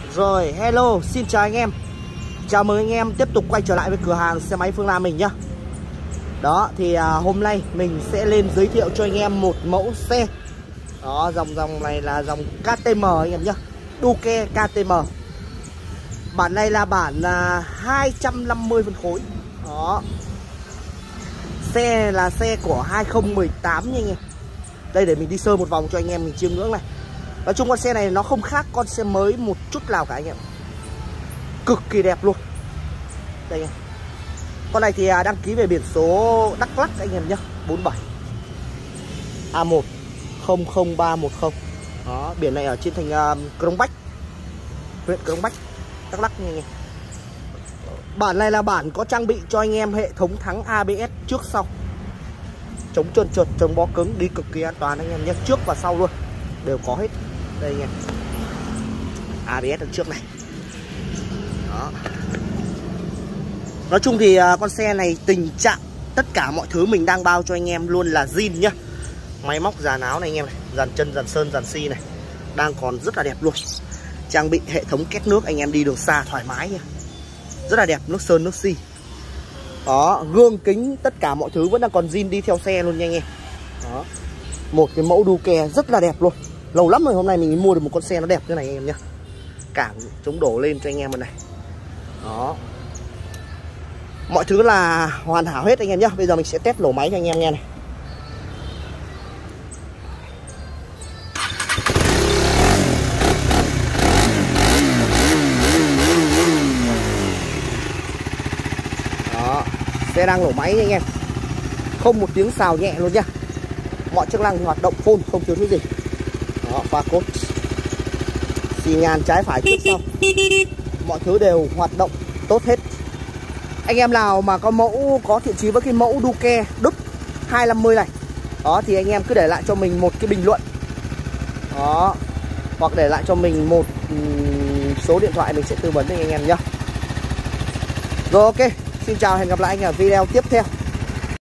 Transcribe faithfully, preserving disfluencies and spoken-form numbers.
Rồi, hello, xin chào anh em. Chào mừng anh em tiếp tục quay trở lại với cửa hàng xe máy Phương Nam mình nhá. Đó, thì à, hôm nay mình sẽ lên giới thiệu cho anh em một mẫu xe. Đó, dòng dòng này là dòng ca tê em anh em nhá. Duke ca tê em. Bản này là bản à, hai trăm năm mươi phân khối. Đó. Xe là xe của hai không một tám nha anh em. Đây để mình đi sơ một vòng cho anh em mình chiêm ngưỡng này. Nói chung con xe này nó không khác con xe mới một chút nào cả anh em. Cực kỳ đẹp luôn. Đây anh em. Con này thì đăng ký về biển số Đắk Lắk anh em nhé, bốn bảy A một không không ba một không. Đó, biển này ở trên thành uh, Crong Bách, huyện Crong Bách, Đắk Lắk nha anh em. Bản này là bản có trang bị cho anh em hệ thống thắng a bê ét trước sau, chống trơn trượt, chống bó cứng, đi cực kỳ an toàn anh em nhé, trước và sau luôn đều có hết. Đây anh em, a bê ét đằng trước này. Đó. Nói chung thì con xe này tình trạng tất cả mọi thứ mình đang bao cho anh em luôn là zin nhá. Máy móc dàn áo này anh em này, dàn chân, dàn sơn, dàn xi này đang còn rất là đẹp luôn. Trang bị hệ thống két nước, anh em đi đường xa thoải mái nha, rất là đẹp, nước sơn, nước xi. Đó, gương kính tất cả mọi thứ vẫn đang còn zin đi theo xe luôn nha anh em. Đó, một cái mẫu Duke rất là đẹp luôn. Lâu lắm rồi hôm nay mình mua được một con xe nó đẹp như này anh em nhá. Cảng chống đổ lên cho anh em bên này. Đó, mọi thứ là hoàn hảo hết anh em nhé. Bây giờ mình sẽ test nổ máy cho anh em nghe này. Đó, xe đang nổ máy nha anh em. Không một tiếng xào nhẹ luôn nhá. Mọi chức năng hoạt động full, không thiếu thứ gì. Đó, pha cốt, xi nhan trái phải trước sau, mọi thứ đều hoạt động tốt hết. Anh em nào mà có mẫu có thiện chí với cái mẫu Duke Đức hai năm mươi này, đó thì anh em cứ để lại cho mình một cái bình luận. Đó, hoặc để lại cho mình một um, số điện thoại, mình sẽ tư vấn cho anh em nhé. Rồi, ok, xin chào, hẹn gặp lại anh ở video tiếp theo.